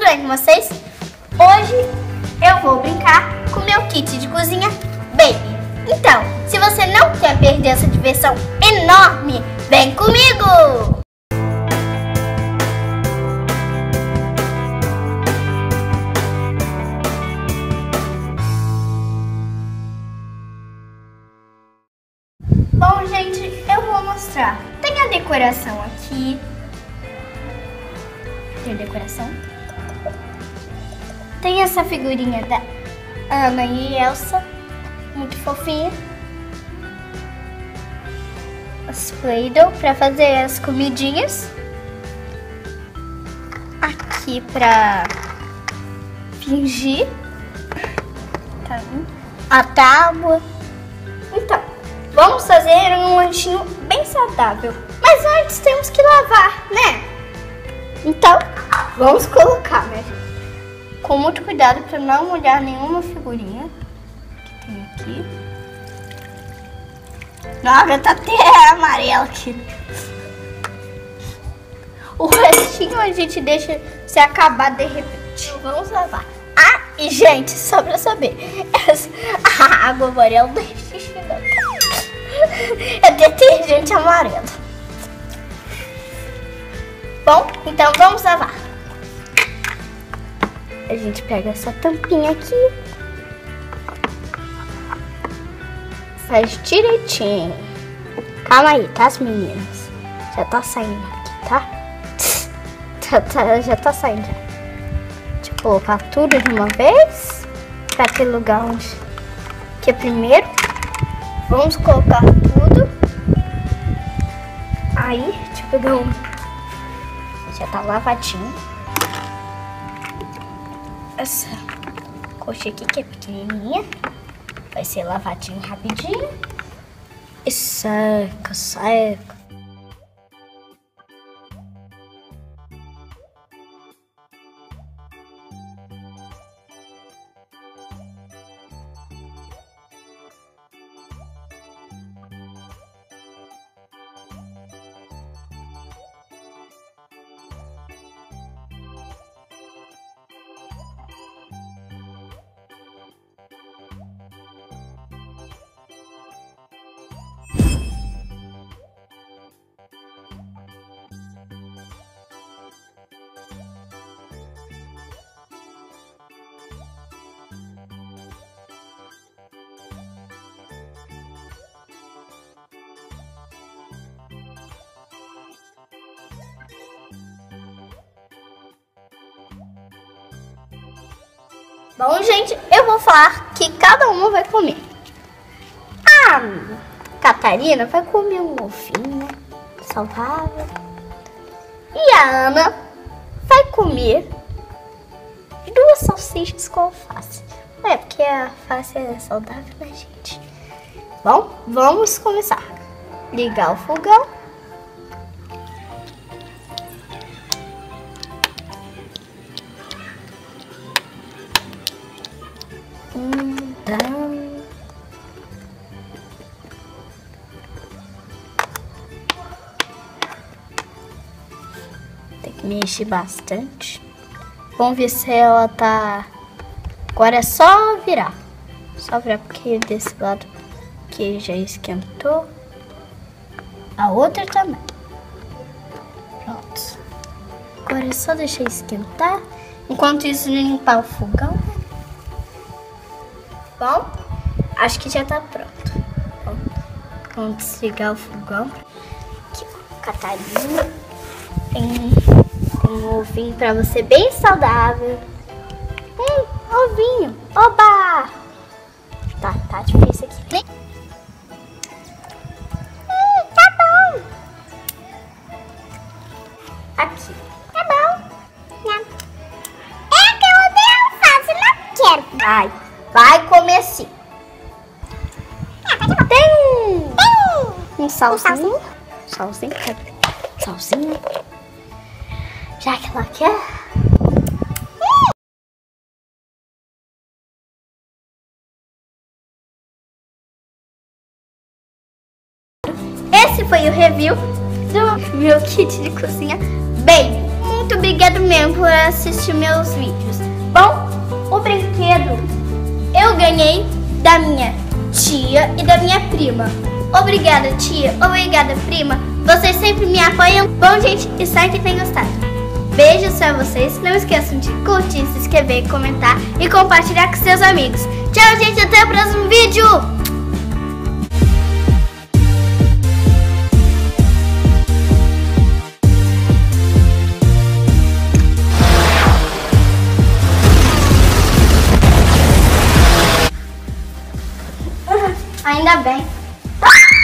tudo bem com vocês? Hoje eu vou brincar com o meu kit de cozinha Baby. Então, se você não quer perder essa diversão enorme, vem comigo! Bom, gente, eu vou mostrar. Tem a decoração aqui. Tem decoração. Tem essa figurinha da Ana e Elsa, muito fofinha. Os Play-Doh para fazer as comidinhas. Aqui para fingir. Tá vendo? A tábua. Então, vamos fazer um lanchinho bem saudável. Mas antes temos que lavar, né? Então, vamos colocar, né, gente? Com muito cuidado para não molhar nenhuma figurinha que tem aqui. Nossa, tá até amarelo aqui. O restinho a gente deixa se acabar de repente. Vamos lavar. Ah, e gente, só pra saber, a água amarela não é xixi não. É detergente amarelo. Bom, então vamos lavar. A gente pega essa tampinha aqui. Faz direitinho. Calma aí, tá, as meninas? Já tá saindo aqui, tá? Já tá saindo. Deixa eu colocar tudo de uma vez. Pra aquele lugar onde... Que é primeiro. Vamos colocar tudo. Aí, deixa eu pegar um... Já tá lavadinho. Essa coxa aqui que é pequenininha. Vai ser lavadinho rapidinho. E seca, seca. Bom, gente, eu vou falar que cada uma vai comer. A Catarina vai comer um ovinho saudável. E a Ana vai comer 2 salsichas com alface. É, porque a alface é saudável, né, gente? Bom, vamos começar. Ligar o fogão. Tem que mexer bastante. Vamos ver se ela tá... Agora é só virar. Só virar porque desse lado que já esquentou. A outra também. Pronto. Agora é só deixar esquentar. Enquanto isso, limpar o fogão. Bom, acho que já tá pronto. Bom, vamos desligar o fogão. Aqui, Catarina. Tem um ovinho pra você bem saudável. Ovinho. Oba! Tá difícil aqui. Tá bom. Aqui. Tá bom. Não. É que eu odeio alface, não quero. Vai comer sim. Tem um salzinho. Salzinho. Já que ela quer. Esse foi o review do meu kit de cozinha Baby. muito obrigado mesmo por assistir meus vídeos. Bom, o brinquedo eu ganhei da minha tia e da minha prima. Obrigada, tia. Obrigada, prima. Vocês sempre me apoiam. Bom, gente, espero que tenham gostado. Beijos pra vocês. Não esqueçam de curtir, se inscrever, comentar e compartilhar com seus amigos. Tchau, gente. Até o próximo vídeo. Ainda bem.